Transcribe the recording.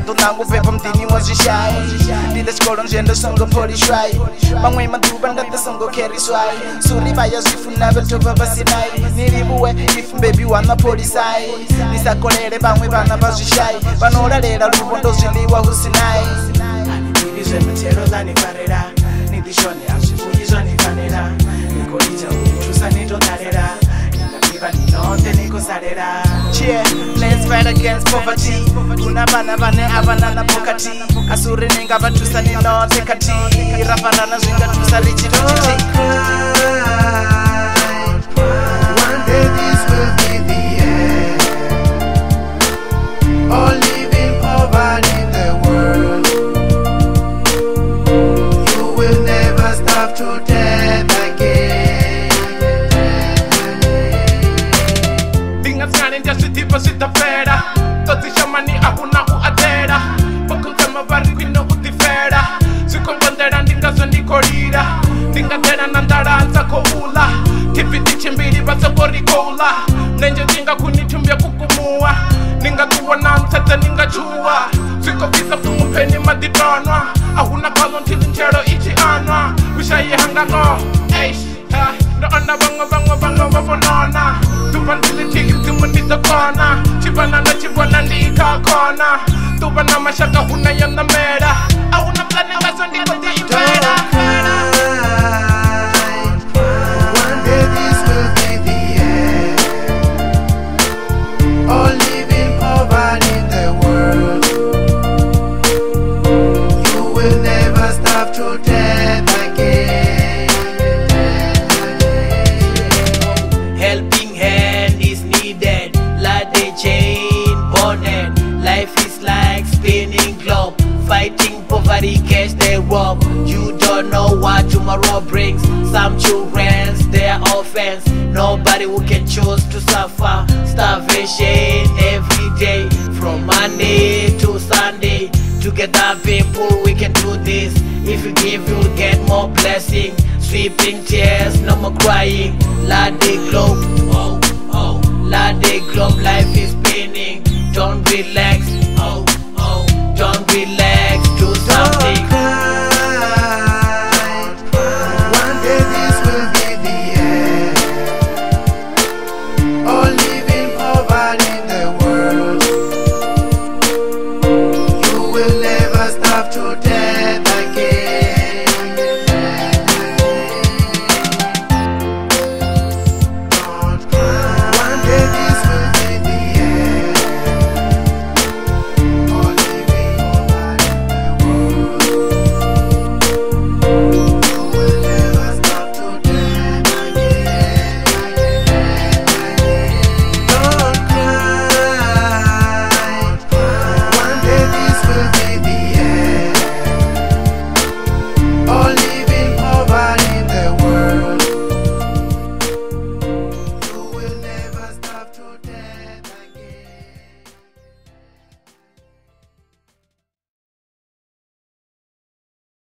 masato nangu pepa mdini mwazishai Dile skolo njendo songo poli shwai Mangwe maduba ndate songo keri swai Suri baya zifu navel toba basinai Nilibuwe ifu mbebi wana polisai Nisakolele bangwe bana bazishai Banora lela lubondo ziliwa husinai Nilize metero zani farera Nidishone ashifujizo ni fanera Nikolija utusa nito tarera Yeah, let's fight against poverty. Kuna bana bane abanana pokati. Asuri ninga batusa ni no tekati. Raparana zinga tusali chiti. One day this will be the end. All live in poverty in the world. You will never starve to death again. Sita fera, toti shamani ahuna uadera. Bakutama barikwino utifera. Sikombondera ndingazo ndikorira. Ndingatera nandaranza koula. Kipiti chimbiri basabori koula. Nenje dinga kunitumbia kukumua. Ningatuwa nansete ningachua. Sikofisa kumupeni madidonwa. Ahuna kalo ntilinchero ichi anwa. Wishayi hangango, eish. No ona bango wabonona. Tupandili chiki tumunita kona. Chibana na chibana ndika kona. Tupana mashaka huna yana mera. Ahuna plane ngazo ndiko di impera. One day this will be the end. All live in poverty in the world. You will never starve to death again. Helping hand is needed, like the chain bonnet. Life is like spinning globe, fighting poverty, catch the rope. You don't know what tomorrow brings. Some children's their offense. Nobody who can choose to suffer starvation every day, from Monday to Sunday. Together people we can do this. If you give you'll get more blessing. Sweeping tears, no more crying. Let the globe, oh, oh. Let the globe, life is spinning. Don't relax, oh.